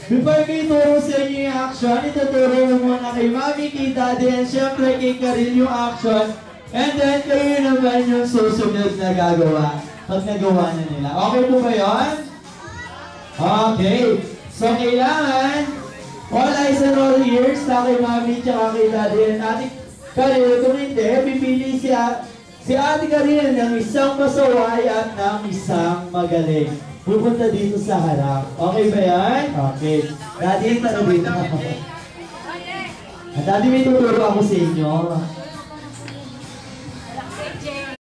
Before ko ituro sa inyo yung action, ituturo mo muna kay Mami, kay Daddy, and syempre kay Karil yung action. And then kayo naman yung susunod na gagawa pag nagawa na nila. Okay po ba yun? Okay. So kailangan, all eyes and all ears na kay Mami tsaka kay Daddy and Ate Karil. Kung hindi, pipili si Ate Karil ng isang pasaway at ng isang magaling. Pupunta dito sa harap. Okay ba yan? Okay. Daddy, tara dito. Daddy, may tuturo ako sa inyo.